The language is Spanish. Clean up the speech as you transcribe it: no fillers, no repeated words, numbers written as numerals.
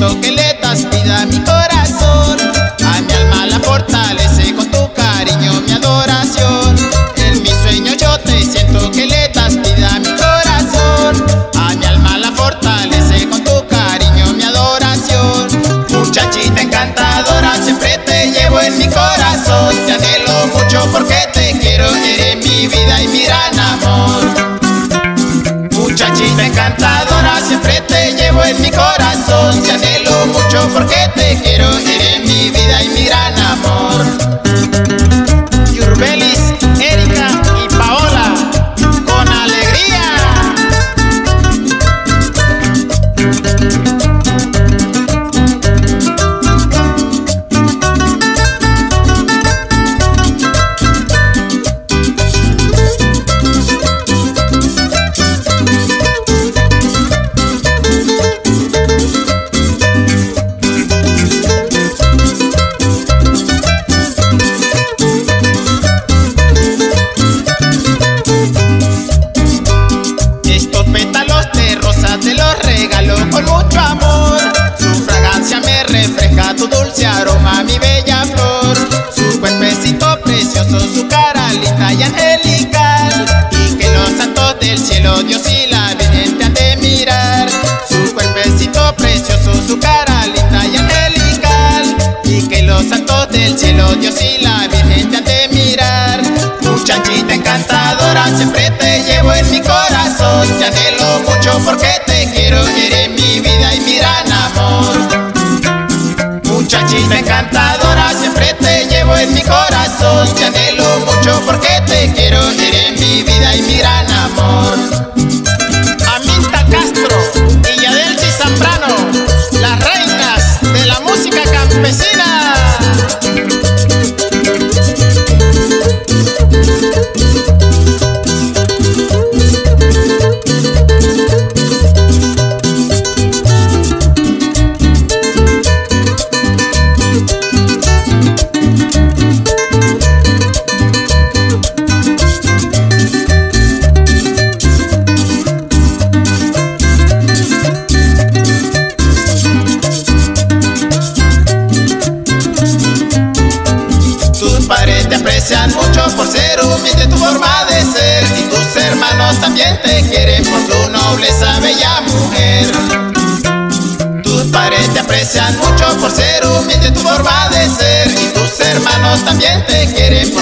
siento que le das vida a mi corazón. A mi alma la fortalece con tu cariño, mi adoración. En mis sueños yo te siento que le das vida a mi corazón. A mi alma la fortalece con tu cariño, mi adoración. Muchachita encantadora, siempre te llevo en mi corazón. Te anhelo mucho porque te quiero, eres mi vida y mi gran amor. Muchachita encantadora, siempre te llevo en mi corazón. Te anhelo mucho porque te quiero, eres mi vida y mi gran amor. Yurbelis, Erika y Paola, con alegría. Con mucho amor, su fragancia me refresca, tu dulce aroma, mi bella flor. Su cuerpecito precioso, su cara linda y angelical, y que los santos del cielo, Dios y la Virgen te han de mirar. Su cuerpecito precioso, su cara linda y angelical, y que los santos del cielo, Dios y la Virgen te han de mirar. Muchachita encantadora, siempre te llevo en mi corazón. Te anhelo mucho porque te quiero, eres mi vida y mi gran amor. Muchachita encantadora, siempre te llevo en mi corazón. Te anhelo mucho porque te quiero, eres mi vida y mi gran amor. Aminta Castro y Yadelsi Zambrano, las reinas de la música campesina. Te aprecian mucho por ser humilde tu forma de ser, y tus hermanos también te quieren por tu nobleza, bella mujer. Tus padres te aprecian mucho por ser humilde tu forma de ser, y tus hermanos también te quieren por